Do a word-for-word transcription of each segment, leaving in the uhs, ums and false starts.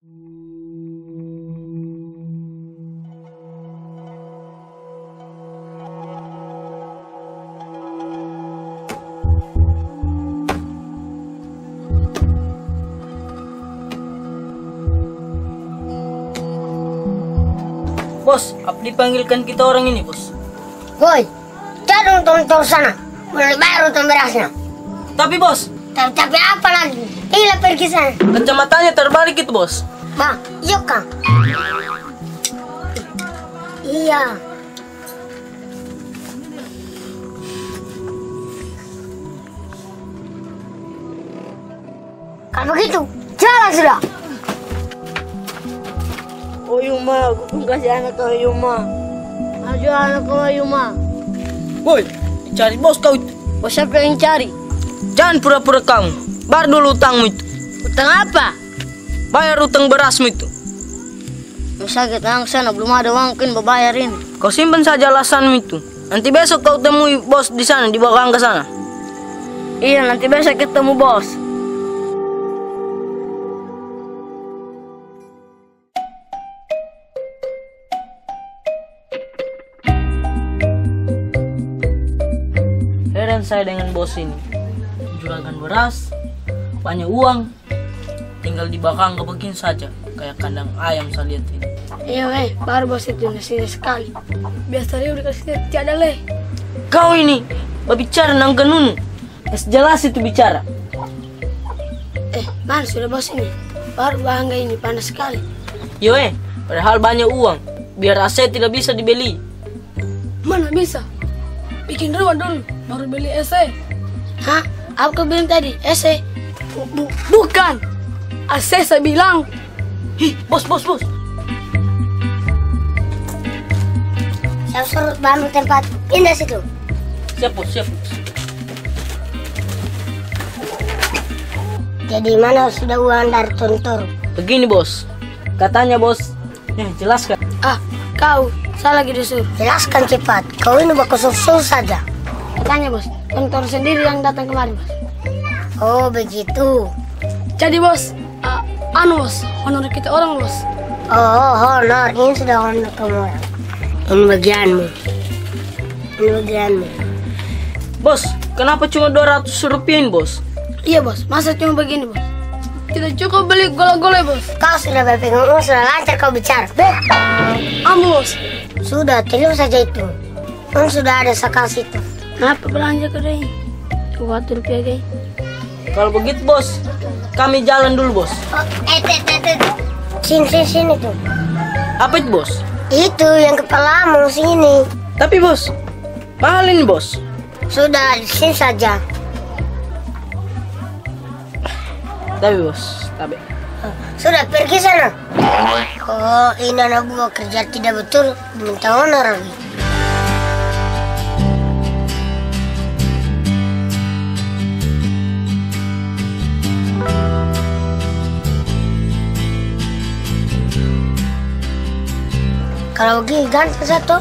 Bos, apa dipanggilkan kita orang ini, bos? Woi, cari untung-untung sana. Mulai bayar untung berasnya. Tapi, bos. Tapi, tapi apa lagi? Iya, pergi sana. Kacamatanya terbalik itu, bos. Bang, yuk kang. Iya. Kalau begitu, jalan sudah. Oh Yuma, aku kasih anak kau Yuma. Maju anak kau Yuma. Woi, cari bos kau itu. Bos siapa yang cari? Jangan pura-pura kamu. Bayar dulu utangmu itu. Utang apa? Bayar utang berasmu itu. Masa kita yang sana belum ada uang kan bayarin. Kau simpan saja alasanmu itu. Nanti besok kau temui bos di sana, dibawa ke sana. Iya, nanti besok ketemu bos. Heran saya dengan bos ini. Juragan beras, banyak uang, tinggal di belakang begini saja, kayak kandang ayam saya lihat ini. Iya weh, baru bos itu nasi sekali. Biasanya udah kasih tiada leh. Kau ini berbicara nangkenun, es jelas itu bicara. Eh, mana sudah bos ini? Baru bangga ini panas sekali. Yo eh, padahal banyak uang, biar aset tidak bisa dibeli. Mana bisa? Bikin rumah dulu, baru beli E C. Hah? Apa kau bilang tadi? E C? Bu bu bukan. A C saya bilang. Hi, bos, bos, bos. Saya suruh bangun tempat pindah situ. Siap, bos, siap, bos. Jadi mana sudah uang dari Tontor? Begini, bos. Katanya, bos. Nih, jelaskan. Ah, kau saya lagi disuruh. Jelaskan cepat. Kau ini bakal susul saja. Katanya bos, Tontor sendiri yang datang kemarin bos. Oh begitu. Jadi bos, uh, anu bos, honor kita orang bos. Oh honor, ini sudah honor kamu orang. Ini bagianmu. Ini bagianmu. Bos, kenapa cuma dua ratus rupiah, bos? Iya bos, masa cuma begini bos? Tidak cukup beli gole-gole bos. Kau sudah berpengalaman, sudah lancar kau bicara. Bek. Amu bos. Sudah, tidur saja itu. Kan sudah ada sakas itu. Kenapa belanja ke ini? Dua ratus rupiah guys. Kalau begitu bos, kami jalan dulu bos. Oh, eh, eh, eh, eh. Sini, sini, sini tuh. Apa itu bos? Itu yang kepalamu sini. Tapi bos, mahal ini bos. Sudah, di sini saja. Tapi bos, tapi. Sudah, pergi sana. Oh, ini anak gua kerja tidak betul, minta honor lagi. Kalau begini ganti satu.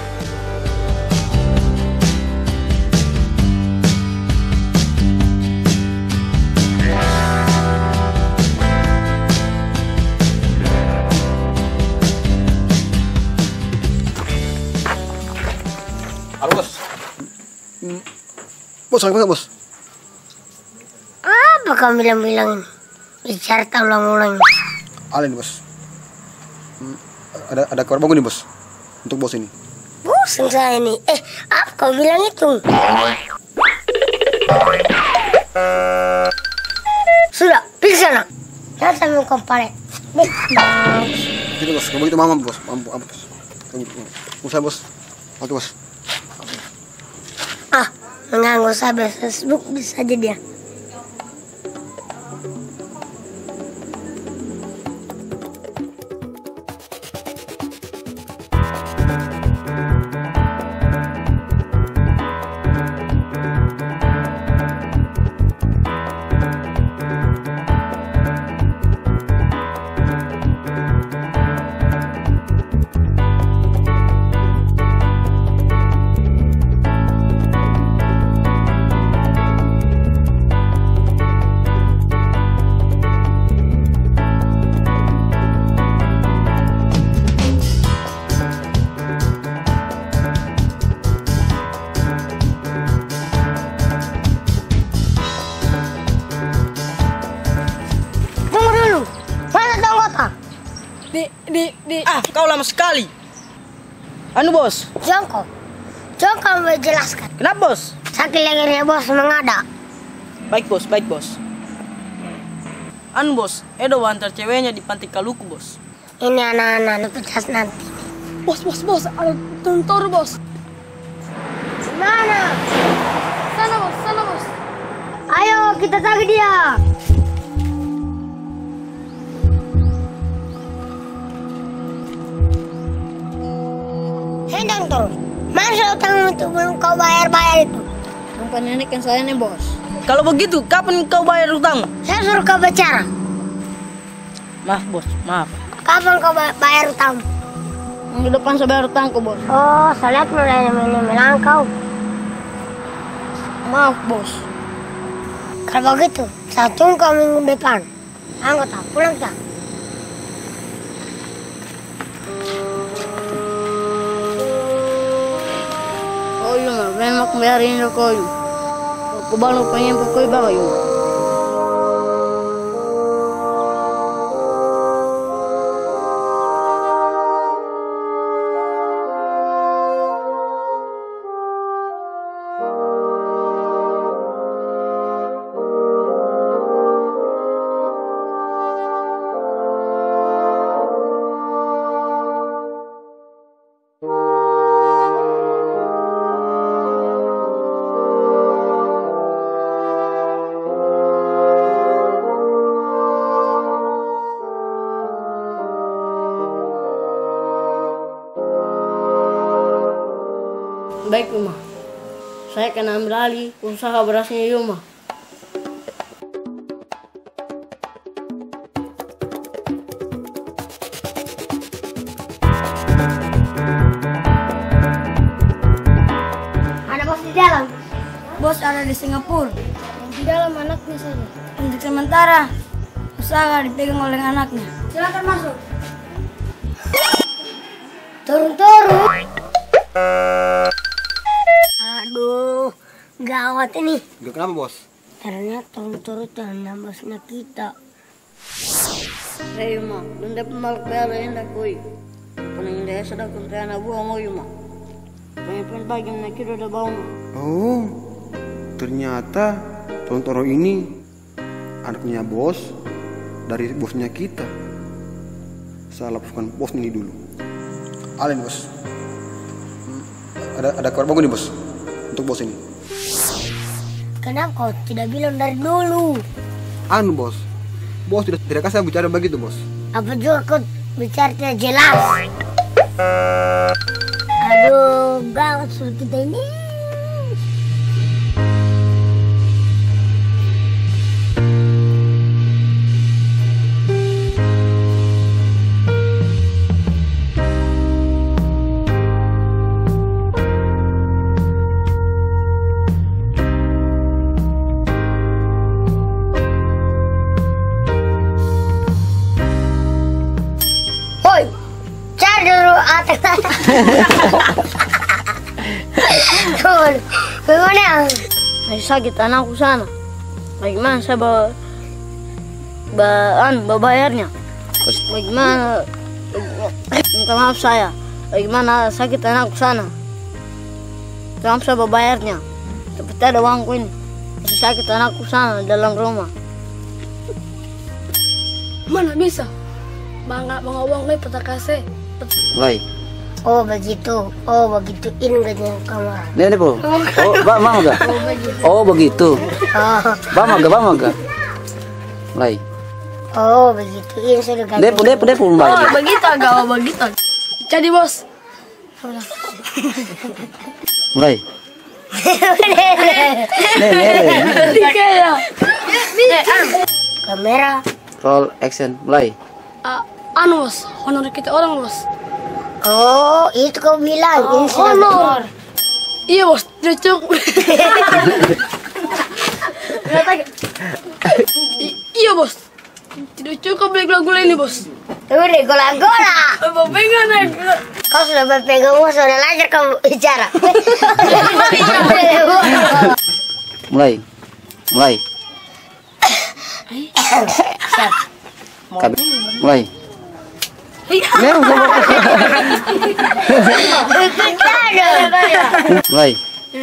Halo bos. Hmm. Bos, lagi bos? Apa kamu bilang-bilang ini? Bicara tak ulang-ulang. Alin bos. Hmm. Ada ada kabar bagus nih bos untuk bos ini. Bosan saya ini. Eh, apa kau bilang itu? Sudah, pergi sana. Jangan sampai kau palet. Jadi bos, kalau begitu mama bos, mampu apa bos? Usah bos, oke bos. Ah, mengganggu saya Facebook bisa aja dia. di di. Ah, kau lama sekali. Anu bos, Jongkok. Jongkok mau jelaskan. kenapa bos? Sakit lehernya bos mengada. Baik bos, baik bos. Anu bos, Edo antar ceweknya di panti Kaluku bos. Ini anak-anak pecas nanti. Bos, bos, bos, ada tontor bos. Mana? Sana bos, sana bos. Ayo kita tagih dia. Hendang tuh. Masa utang itu belum kau bayar-bayar itu? Sampai nenek yang saya nih bos. Kalau begitu, kapan kau bayar utang? Saya suruh kau bicara. Maaf bos, maaf. Kapan kau ba- bayar utang? Minggu depan saya bayar utangku bos. Oh, saya lihat mulai melang kau. Maaf bos. Kalau begitu, saya tunggu kau minggu depan. Anggota, pulang tak? Oh iya mah, ben mak bayarin do ko yun. Ko ba no pengen ko koy ba yun. Baik Yuma, saya akan ambil alih usaha berasnya Yuma. Ada bos di dalam. Bos ada di Singapura. Di dalam anaknya saja. Untuk sementara, usaha dipegang oleh anaknya. Silakan masuk. Turun-turun. Aduh, gawat ini. Gak kenapa bos? Ternyata turun-turun dan bosnya kita. Hei Yuma, benda pemalak bayar hendak koi. Paling dia sedang kuntai anak buang Yuma. Pengen pagi menaiki udah bau. Oh, ternyata Tontoro ini anaknya bos dari bosnya kita. Saya laporkan bos ini dulu. Alin bos. Ada ada kabar bagus nih bos untuk bos ini. Kenapa kau tidak bilang dari dulu? Anu bos, bos tidak tidak kasih bicara begitu bos. Apa juga kau bicara tidak jelas? Aduh, gawat sulit kita ini. Woi, cari dulu atas. Tuh, bagaimana? Masih sakit anakku sana. Bagaimana saya bawa bahan bayarnya? Bagaimana? Minta maaf saya. Bagaimana sakit anakku sana? Minta maaf saya bawa bayarnya. Seperti ada uangku ini. Masih sakit anakku sana dalam rumah. Mana bisa? Bangga bangga uang ini peta kasih. Mulai. Oh begitu, oh begitu ini gajian kamar. Ini po. Oh, ba mama ga? Oh, begitu. Oh, Ba maga, ba maga. Mulai. oh begitu ini sudah gajian. Depo, depo, depo mulai. Oh begitu agak, oh begitu. Jadi bos. Mulai. Nih, nih. Kayak. Kamera. Roll action. Mulai. Ah, anu bos, honor kita orang bos. Oh itu kau bilang ini sudah Honor. Iya bos, tidak cukup. I- iya bos, tidak cukup beli gula-gula ini bos. Udah gola-gola. Bapak pengen Kau sudah berpegang musuh, sudah lancar kamu bicara. Mulai. Mulai. Kabe. Mulai. Memang sama. Mulai.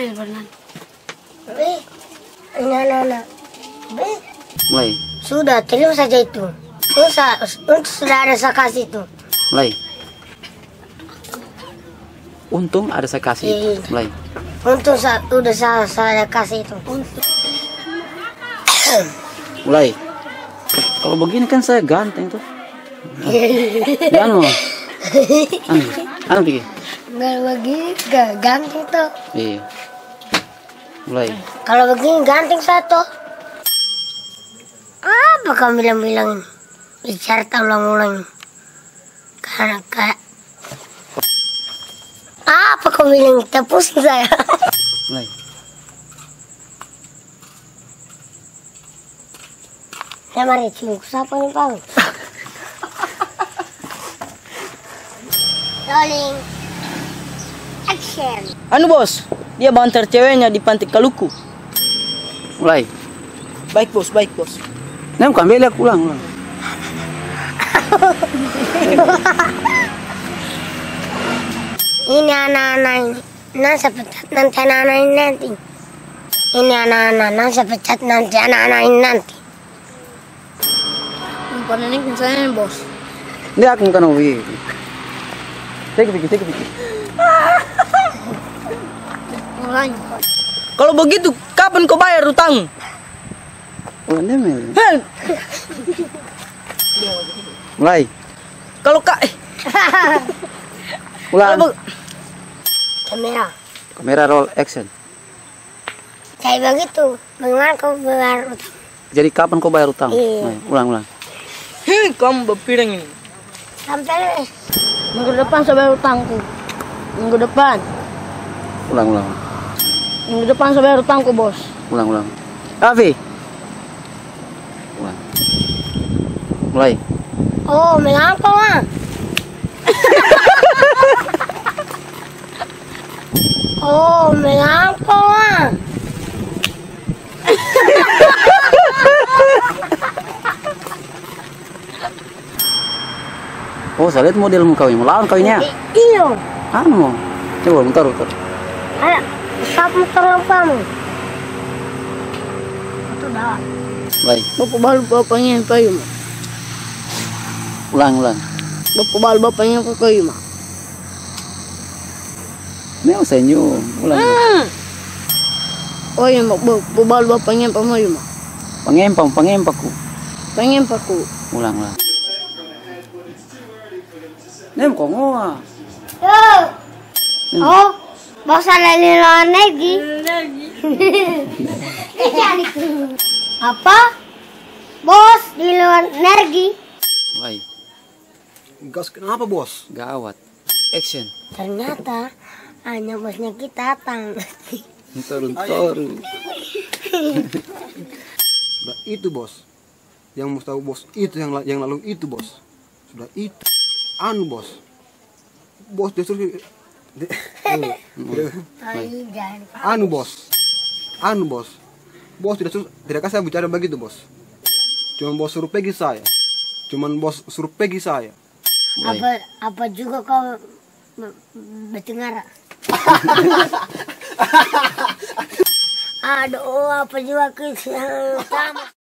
Be, anak-anak. Be, Mulai. sudah, terima saja itu. Untuk, sa- untuk sudah ada saya kasih itu. Mulai. Untung ada saya kasih. Iya. Mulai. Untuk sa- udah saya, saya kasih itu. Untuk. Mulai. Kalau begini kan saya ganteng tuh. Jangan mau. Anu, anu pikir. Nggak begini, gak ganting tuh. Iya. Mulai. Kalau begini ganting satu. Apa kamu bilang-bilang? Bicara ulang-ulang. Karena kayak. Apa kamu bilang? Tepusing saya. Mulai. Ya mari cium siapa nih Bang? Rolling. Action. Anu bos, dia banter ceweknya di pantai Kaluku. Mulai. Baik bos, baik bos. Nem kambing lihat ulang ulang. Ini anak-anak ini. Nah, saya pecat nanti anak-anak ini nanti. Ini anak-anak, nah saya pecat nanti anak-anak ini nanti. Umpan ini saya bos. Dia akan kena begini. Take pikir, take pikir. Mulai. Kalau begitu, kapan kau bayar utang? Oh, nem. Heh, Mulai. kalau kak, eh, Ulang. kalau be- Kamera. Kamera roll action. Saya begitu. Bagaimana kau bayar utang? Jadi kapan kau bayar utang? Iya. Mulai. Ulang, ulang. heh, kamu berpiring ini. Sampai Minggu depan saya bayar utangku. Minggu depan. Ulang, ulang. Minggu depan saya bayar utangku bos. Ulang, ulang. Afi. Ulang. Mulai. oh, mengapa ah? oh, mengapa ah? Oh, saya lihat modelmu kau ini. Melawan kau ini ya? Iyo. Anu. Coba, bentar, bentar. Ada sapu terang kamu. Itu dah. Mulai. Bapak balu bapaknya yang kayu mah. Ulang, ulang. Bapak balu bapaknya yang kayu mah. Memang senyum. Ulang. ulang. Oh iya mak bapak balu bapaknya yang pemayu mah. Pengempang, pengempakku. Pengen paku. Ulang, ulang. Nem kok ngoa. Yo. Oh, bos ada di luar negeri. Apa? Bos di luar negeri. Mulai. Gas kenapa bos? Gawat. Action. Ternyata hanya bosnya kita tang. Turun-turun. Sudah itu bos. Yang mesti tahu bos itu yang la- yang lalu itu bos. Sudah itu. Anu bos. Bos disuruh de- Ayo jangan. anu bos. Anu bos. Bos tidak suruh, tidak kasih saya bicara begitu bos. Cuman bos suruh pergi saya. Cuman bos suruh pergi saya. Apa apa juga kau be- berdengar? Aduh, apa juga ke sama.